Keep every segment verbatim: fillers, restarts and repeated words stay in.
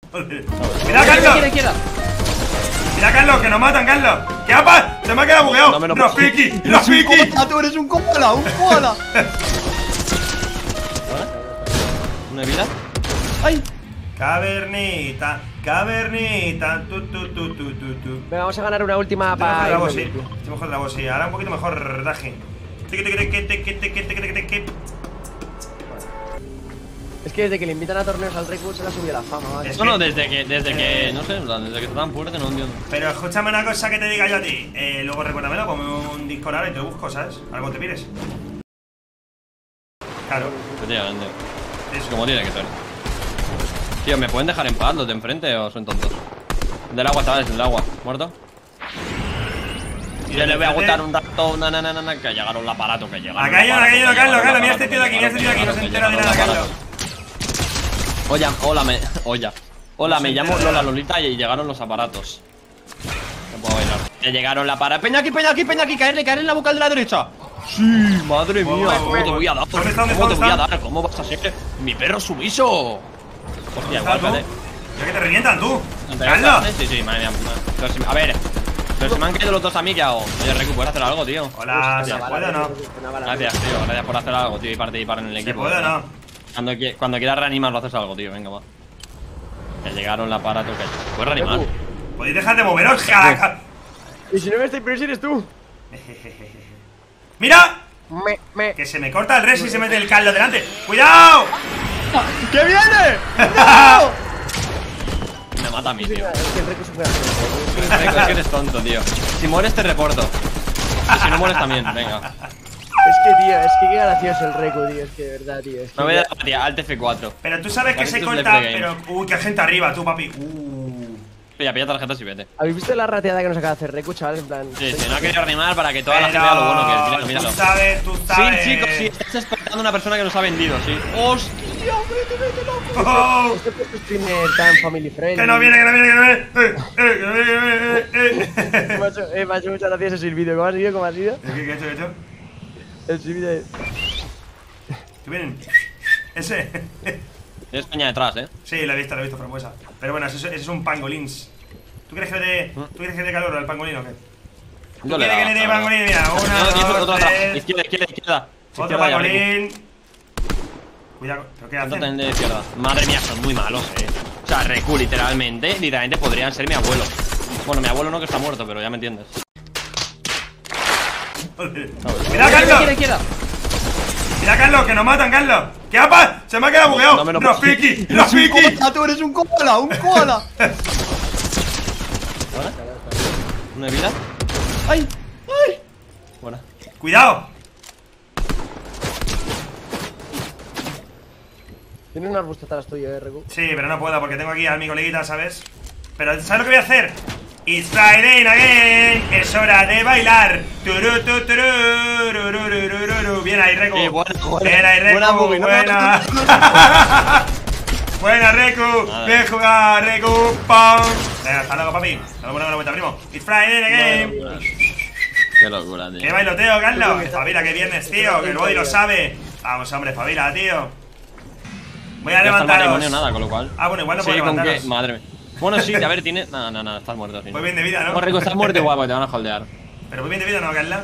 Joder. Mira, Carlos. Mira, Carlos, que nos matan, Carlos. ¿Qué ha pasado? Se me ha quedado bugueado. No, no, Rafiki, Rafiki. Tú eres un koala, un koala. ¿Una vida? ¡Ay! Cavernita, cavernita. Tu, tu, tu, tu, tu, tu. Venga, vamos a ganar una última para. Estoy mejor de la voz, sí. Estoy mejor de la voz, sí. Ahora un poquito mejor, Daji. Es que desde que le invitan a torneos al Reku se le ha subido la fama, ¿vale? Es No, no, que- desde que, desde que, Eh. no sé, desde que está tan fuerte no entiendo. Pero escúchame una cosa que te diga yo a ti. Eh, luego recuérdamelo, ponme un Discord ahora y te busco, ¿sabes? Algo te pides. Claro. Efectivamente. Es Eso. como tiene que ser. Tío, ¿me pueden dejar en paz los de enfrente o son tontos? Del agua, chavales, del agua. ¿Muerto? Yo le voy a aguantar un rato, na, na, na, na, na, que llegaron el aparato, que llegaron. Acá hay uno, acá hay uno, Carlos, Carlos. Mira este tío de aquí, mira este tío de aquí. No se entera de nada, Carlos. Oye, hola, me. Oye. Hola, No me se llamo entera. Lola Lolita y llegaron los aparatos. No puedo bailar. Que llegaron la para. Peña aquí, peña aquí, peña aquí, caerle, caerle en la boca de la derecha. Sí, madre mía, ¿cómo te voy a dar? ¿Dónde está, dónde ¿Cómo te está, voy a dónde dar? ¿Cómo vas a ser mi perro sumiso? Hostia, igual, ¿Tú? espérate. Ya que te revientan tú. ¿Te Carlos. Sí, sí, madre mía. Pero si- a ver, pero si me han caído los dos a mí, ¿qué hago? Oye, Reku, ¿puedes hacer algo, tío? Hola, ¿se Gracias. puede o no? Gracias, tío, gracias por hacer algo, tío, y participar en el ¿Se equipo. puede o no? Cuando, qui- cuando quieras reanimar, lo haces algo, tío, venga, va. Que llegaron la aparato, que puedes reanimar. Podéis dejar de moveros, jalaca. Y si no me estoy, pero si eres tú. ¡Mira! Me, me. Que se me corta el res y se mete el Carlos delante. ¡Cuidado! ¡Que viene! ¡No! Me mata a mí, tío. Es que el Reku se puede hacer. Reku, es que eres tonto, tío. Si mueres te reporto. Y si no mueres también, venga. Es que, tío, es que qué gracioso el Reku, tío. Es que de verdad, tío. Es que Me voy a dar tía, Alt F cuatro. Pero tú sabes que Vale, se esto es corta, Play pero. Games. Uy, qué gente arriba, tú, papi. Uh. Pilla, pilla tarjetas y vete. ¿Habéis visto la rateada que nos acaba de hacer Reku, chaval? En plan. Sí, sí, no ha querido reanimar para que toda la gente vea lo bueno que es. Míralo, míralo. Tú sabes, tú sabes. Sí, chicos, sí, estás esperando a una persona que nos ha vendido, sí. ¡Hostia! ¡Vete, vete, loco! Oh, Este es tu streamer tan family friendly. que no viene, que no viene, que no viene. Eh, eh, que no viene, que no viene. Eh, Me ha hecho, eh, me ha hecho muchas gracias ese vídeo. ¿Cómo ha sido? ¿Cómo ha sido? ¿Qué, qué he hecho, qué he hecho? El vídeo de. ¿Que vienen? Ese. Tienes peña detrás, eh. Sí, lo he visto, lo he visto, frambuesa. Pero bueno, ese, ese es un pangolins. ¿Tú crees que le dé, ¿tú crees que le dé calor al pangolín o qué? ¿Tú Yo quieres que le dé daba, pangolín? Mira, una, No, tienes otro dos, atrás. tres. Izquierda, izquierda, izquierda. Otro Izquierda, ya, Reku. pangolín. Cuidado, ¿pero qué Otro hacen? también de izquierda. Madre mía, son muy malos, eh. O sea, Reku, literalmente, literalmente podrían ser mi abuelo. Bueno, mi abuelo no, que está muerto, pero ya me entiendes. Joder. Mira, Carlos. Mira, Carlos, que nos matan, Carlos. ¿Qué ha pasado? Se me ha quedado bugueado. No me lo- Rafiki, Rafiki. ¡Tú eres un koala! ¡Un koala! ¿Buena? ¿Una vida? ¡Ay! ¡Ay! Buena. Cuidado. Tienes un arbusto atrás tuyo, eh, Reku. Sí, pero no puedo porque tengo aquí a mi coleguita, ¿sabes? Pero ¿sabes lo que voy a hacer? It's Friday again. Es hora de bailar. Turu, tu, turu, ru, ru, ru, ru, ru, ru. Bien ahí, Reku. Sí, buena, buena. Bien ahí, Reku. Buena, Bubi, no, Buena. no, no, Buena, Reku. Madre. Bien jugado, Reku. Pam. Venga, hasta luego, papi. Hasta luego, buena vuelta, primo. It's Friday again. Qué locura, tío. Qué bailoteo, Carlos. Espabila, que viernes, tío. Que el body lo sabe. Vamos, hombre, espabila, tío. Voy a No está el levantaros. matrimonio nada, con lo cual. Ah, bueno, igual no Sí, puedo con que. levantaros. Madre mía. Bueno, sí, a ver, tiene. No, no, no, estás muerto. Sí. Voy bien de vida, ¿no? No, Reku, estás muerto igual, porque te van a holdear. Pero voy bien de vida, ¿no, Carla?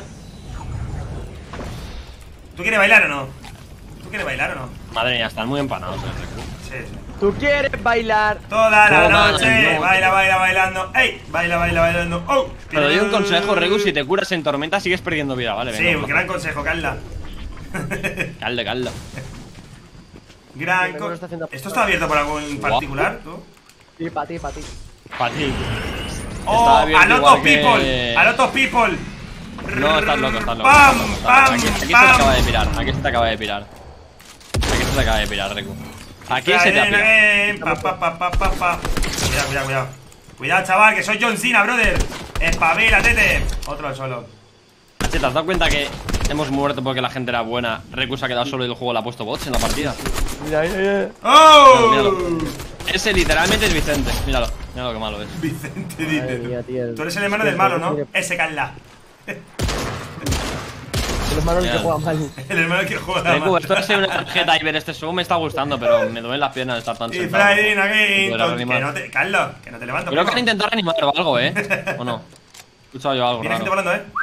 ¿Tú quieres bailar o no? ¿Tú quieres bailar o no? Madre mía, están muy empanados, eh, Reku. Sí, sí. ¿Tú quieres bailar? Toda la Toda la noche. noche. Baila, baila, bailando. ¡Ey! Baila, baila, bailando. ¡Oh! Te doy un consejo, Reku, si te curas en tormenta sigues perdiendo vida, ¿vale? Sí, Venga, un gran consejo, Carla. Calde, calde. Gran Pero no co- lo está haciendo ¿Esto está abierto por algo en particular, tú? Sí, para ti, para ti. Para ti. ¡Oh! Está abierto ¡A lot igual of que- people! ¡A lot of people! No, estás loco, estás loco. ¡Pam! ¡Pam! Aquí, aquí se te ¡Pam! acaba de pirar, aquí se te acaba de pirar. Aquí se te acaba de pirar, Reku. Aquí se te ha pirado. Friday, pa, pa, pa, pa, pa, pa. Cuidado, cuidado, cuidado. Cuidado, chaval, que soy John Cena, brother. Espabila, tete. Otro al solo. Che, ¿te has dado cuenta que hemos muerto porque la gente era buena? Reku se ha quedado solo y el juego le ha puesto bots en la partida. Mira, mira, mira. ¡Oh! Míralo. Ese literalmente es Vicente. Míralo, míralo que malo es. Vicente Madre dice. mía, tío. Tú eres el hermano del malo, ¿no? Ese Carla. Se lo hermano el que Genial. juega mal. El hermano que juega Recu, mal. esto de ser una tarjeta y ver este show me está gustando, pero me duelen las piernas de estar tan Y sentado. Friday again. Poder Que reanimar. no te. Carlos, que no te levanto. Creo que han primo. intentado reanimar o algo, ¿eh? ¿O no? He escuchado yo algo Viene gente raro. volando, eh.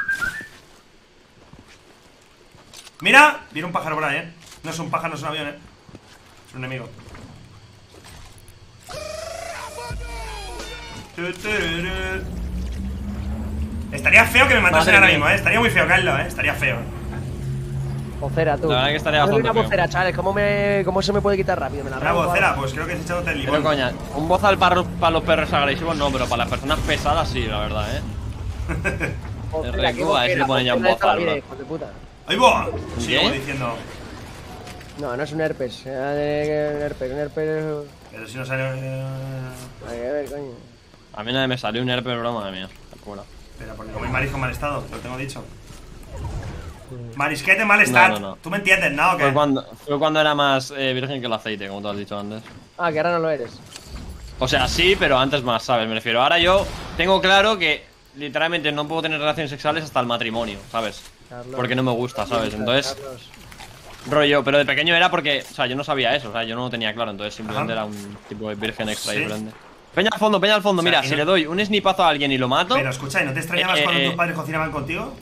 Mira, viene un pájaro por ahí, eh. No es un pájaro, no es un avión, eh. Es un enemigo. Estaría feo que me matasen Madre ahora mía. mismo, eh. Estaría muy feo, Carlos, eh. Estaría feo. Vocera, tú. La verdad que estaría No soy bastante una feo. vocera, chavales. ¿Cómo, me, ¿Cómo se me puede quitar rápido? Me la Una arranco vocera, ahora. pues creo que es echándote el Pero limón. coña, un bozal para, para los perros agresivos no, pero para las personas pesadas sí, la verdad, ¿eh? Vocera, Recu, ¿qué a ver si vocera? le ponen ya un Vocera de toda la bozal, vida, ¿no? hijos de puta. ¡Ahí va! ¿Qué? Sigo diciendo. No, no es un herpes. Eh, Un herpes, un herpes. Pero si no sale. eh, Hay que ver, coño. A mí nadie me salió un herpes, bro, madre mía. Locura. Espera, porque coméis marisco en mal estado, te lo tengo dicho. Marisquete en mal estado. no, no. Tú me entiendes, ¿no? ¿O qué? Fue cuando, fue cuando era más eh, virgen que el aceite, como tú has dicho antes. Ah, que ahora no lo eres. O sea, sí, pero antes más, ¿sabes? Me refiero. Ahora yo tengo claro que literalmente no puedo tener relaciones sexuales hasta el matrimonio, ¿sabes? Carlos. Porque no me gusta, ¿sabes? Entonces, Carlos. rollo, pero de pequeño era porque, o sea, yo no sabía eso, o sea, yo no lo tenía claro, entonces simplemente Ajá. era un tipo de virgen extra Sí. diferente. Peña al fondo, peña al fondo, O sea, mira, y si no- le doy un snipazo a alguien y lo mato. Pero escucha, ¿y no te extrañabas Eh, cuando eh, tus padres cocinaban contigo?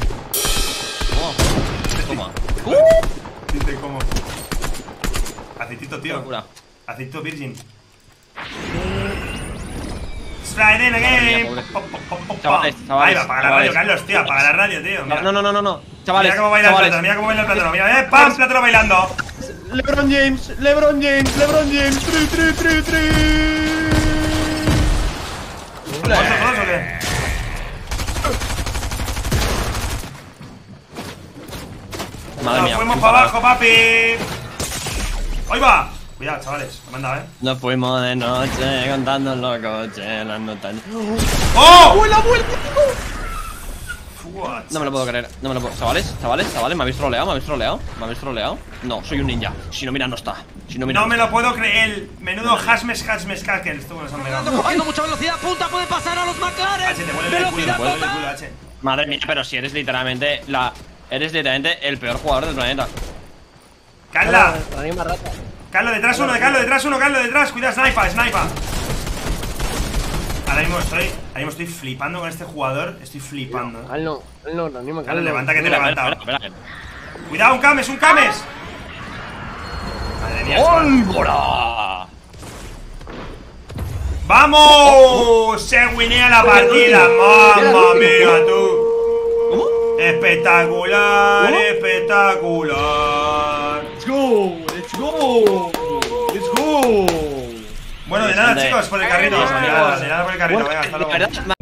Toma. Dice cómo. Aceitito, tío. Locura. Aceitito virgin. Friday Madre again. mía, pobre. Pop, pop, pop, pop, Chavales, pop. chavales, Ahí va, apaga la chavales. radio, Carlos, tío. Apaga la radio, tío. Mira, No, no, no, no, no. Chavales, mira cómo baila el chavales. plátano, mira cómo baila el plátano. Mira, eh, pam, plátano bailando. LeBron James, LeBron James, LeBron James, tri, tri, tri, tri. ¿Vamos todos o qué? Madre Nos mía. fuimos qué para parada. abajo, papi. Ahí va. Cuidado, chavales. Me han dado, eh. Nos fuimos de noche contando en los coches, las notas. ¡Oh! ¡Abuela, abuela! What? No me lo puedo creer, no me lo puedo. Chavales, chavales, chavales, ¿me habéis troleado? ¿Me habéis troleado? ¿Me habéis troleado? No, soy un ninja. Si no, mira, no está. Si no, mira. No me lo puedo creer. Menudo Hasmes Hasmes Kakel. Esto nos han pegado. Cogiendo mucha velocidad, punta, puede pasar a los McLaren. H, te vuelve el culo, te Velocidad vuelve el total. culo, H. Madre mía, pero si eres literalmente la. Eres literalmente el peor jugador del planeta. Carla. La misma rata. Carlos, detrás uno, Carlos, detrás uno, Carlos, detrás. Cuidado, sniper, sniper. Ahora mismo estoy, ahora mismo estoy flipando con este jugador. Estoy flipando. Al no, al no, no, ni me Carlos, levanta que te he Espera, espera, levantado. espera, espera. Cuidado, un Cames, un Cames. Madre mía. ¡Pólvora! ¡Vamos! Se winea la partida. ¡Mamma mía, tú! ¿Cómo? Espectacular, espectacular. ¡Let's go! ¡Let's go! ¡Let's go! Bueno, de nada, chicos, por el carrito. De nada, de nada por el carrito. Venga, hasta De luego. verdad,